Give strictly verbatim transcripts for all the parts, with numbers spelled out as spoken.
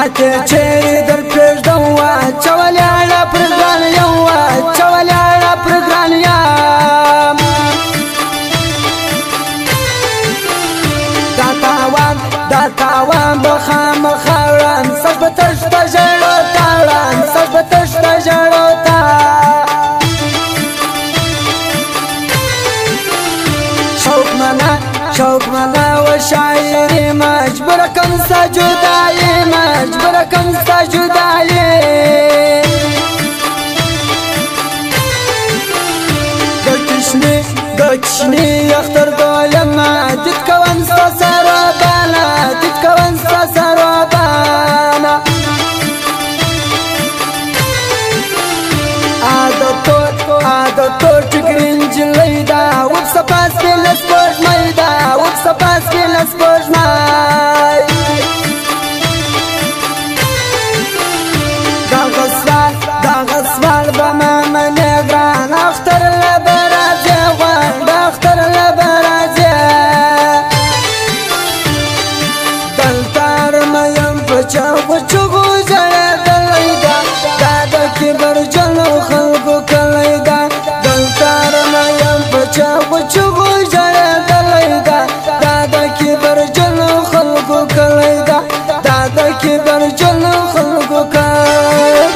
ماتي چيري در پرزدوا چولي على پرگران يوا چولي على پرگران يام دا تاوان دا تاوان بخام خاران سج بتشتا جلو تاران سج بتشتا جلو تاران شوق منا شوق منا وشاعري مجبركم سجداي مجبركم سجداي دكشني دكشني يختار دولما تتكون سرابانا تتكون سرابانا عادتور عادتور تقرين جليدا وبسباس بالاسبوج ميدا وبسباس بالاسبوج ماي دا غسوال دا غسوال بماما نيغران اختر لبرازي غوان دا اختر لبرازي دلتار ما ينفجا وچغو جره دليدا دا دا كبر جلو خلقو كليدا دلتار ما ينفجا وچغو جره دليدا دا دا كبر جلو خلقو كليدا دا دا كبر جلو خلقو كليدا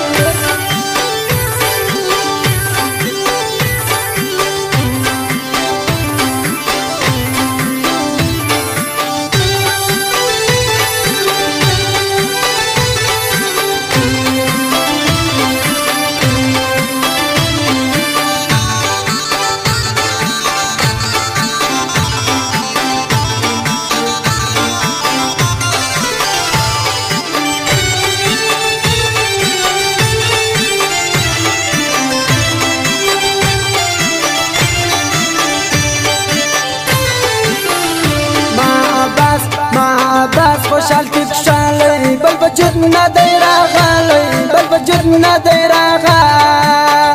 خوشحال تكشالي بل بجدنا دايرا غالي بل بجدنا دايرا غالي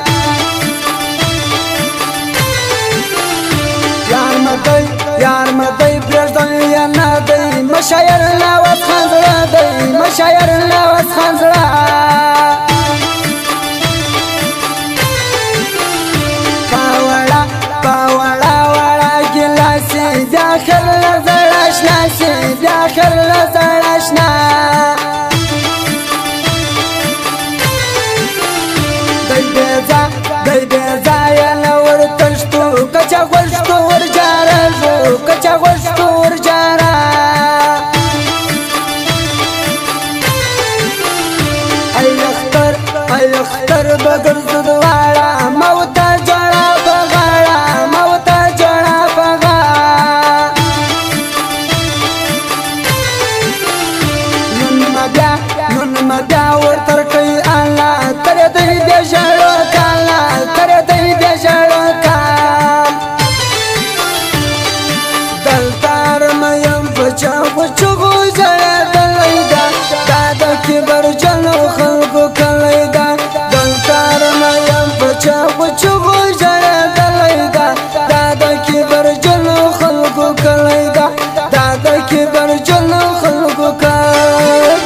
يار مدي يار مدي برجدن يا نادي مشايرنا واسخنزرا دي مشايرنا واسخنزرا باولا باولا ولا جلاسي داخل لزرش ناسي داخل لزرشنا داي بيزا داي بيزا يا نور تشتو كچا غشتو ورجارا جو كچا غشتو ورجارا اي اختر اي اختر بغرز دوارا موتا جڑا بغارا موتا جڑا بغارا نن مبیا ورتر کوي الله تر دې دې جړو کالا تر دې دې جړو کال دلتار مې بچا بچو جړه دلیدا دا د کبر جنو خلقو کلیدا دلتار مې بچا بچو جړه دلیدا دا د کبر جنو خلقو کلیدا دا د کبر جنو خلقو کلیدا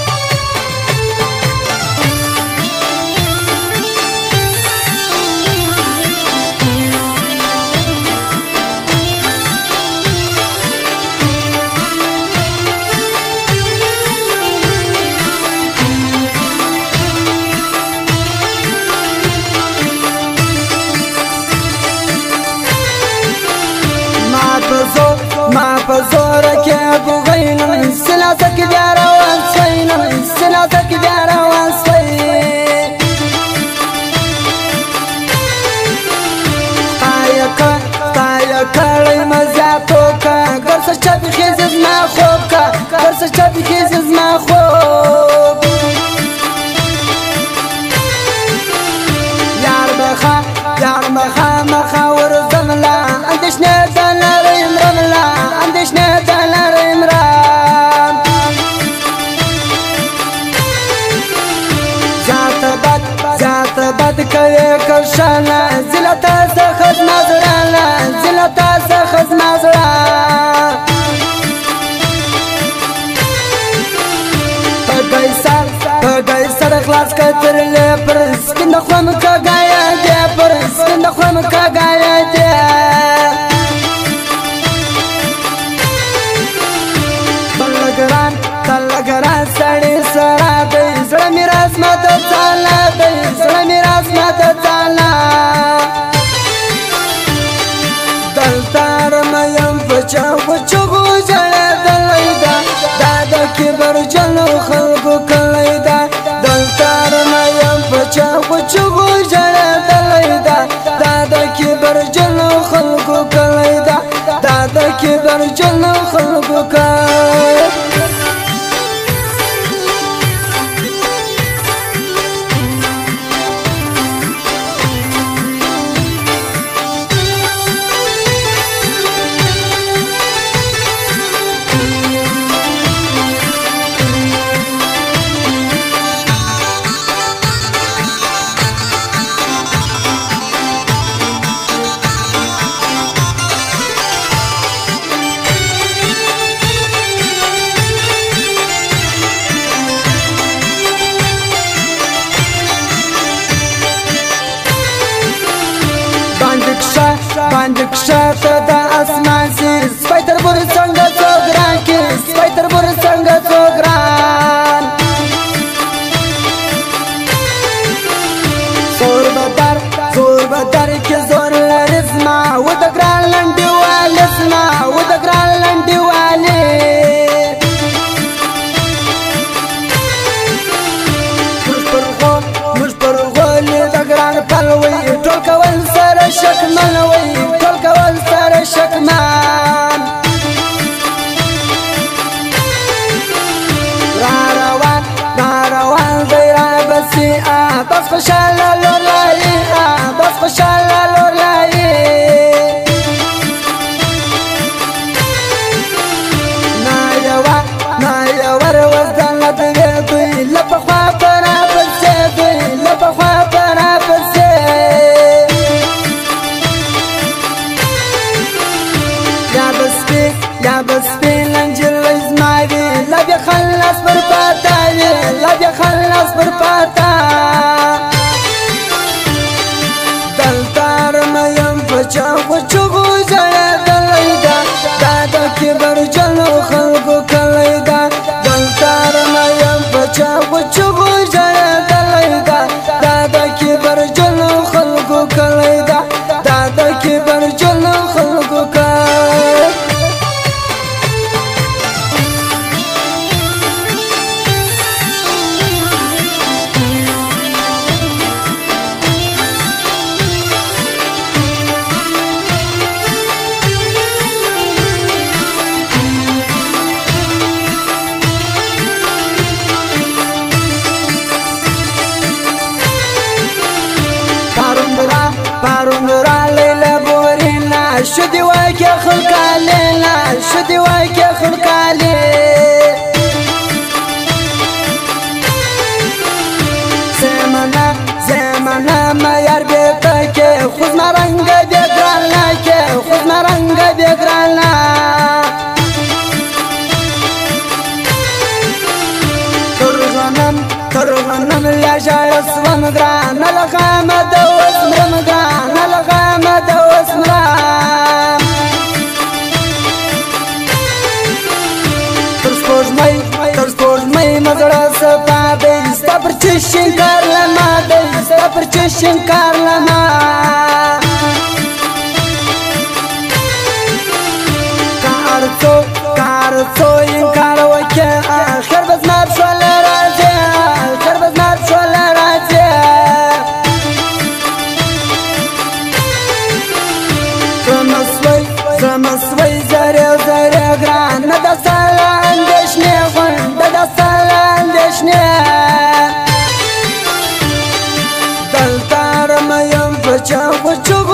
ما بزورك يا ابو غينم سلاسك دارا وانسينم سلاسك دارا وانسين طايقا طايقا لي مزاتوكا قرصة شابي خيزز ما خوبكا قرصة شابي خيزز ما خوب يار بخا يار بخا مخا ورزملا عندش نادى لريم رملا عندش نادى لريم رام زات بد زات بد كي كرشانا زلتا سخز مزرانا زلتا سخز مزرانا ورلي برس كنا خوم كاغايا دي برس كنا خوم كاغايا دي تلقران تلقران سړی سره دی زړه مې راز ماته تعالی دی زړه مې راز ماته تعالی دلته رمه یم په چاغو چغو ژړېدلی ده دا د کبر جلو خلکو کلی ده دلته رمه یم په چاغو چغو ژړېدلی ده دا د کبر جلو خلکو کلی ده دا د کبر جلو خلکو کلی باندې کښته د اسمان سیر سپی تر بور څنګه څو ګران کې سپی تر بور څنګه څو ګران زور بدر زور بدر کې زور لري زما و د ګران لنډي والي زما و د ګران لنډي والي موږ پر غو موږ پر غولي د ګران پلوي ټول کول سره شکمن وي ټول کول سره شکمن را روان را روان دی را بسي بس خوشاله لور لایي بس خوشاله لور لایي نا یوه نا یوه روزدله دوی دوی له پخوا په راپسې دوی له پخوا په راپسې یا بس پیلن جلوی زماوی لبی خلص بر پاتاوی لبی خلص بر پاتا دلتار میم پچاو چگو ژړېدلی ده دا د کبر جلو خلکو کلی ده دلتار میم پچاو چگو ژړېدلی ده دا د کبر جلو خلکو کلی ده دا د کبر جلو خلکو کلی پاروندرا لیلا بورینا شدی واکی خلقا لیلا شدی واکی خلقا لی زمانا زمانا میار بیتا که خود مرنگ بیگرانا که خود مرنگ بیگرانا ترغنم ترغنم لیجای اسوان گران لغام دوز مرم گران لغام دوز مرم ترسپوش مای ترسپوش مای مزرا سپا بیستا پر چشن کار لما بیستا پر چشن کار لما کارتو کارتو این کار وکه آخر بزناب شوال راجه آخر بزناب شوال راجه زمسوی زمسوی زره زره گران ندا سالا اندشنه خون ندا سالا اندشنه دلتار میم پچاو چگو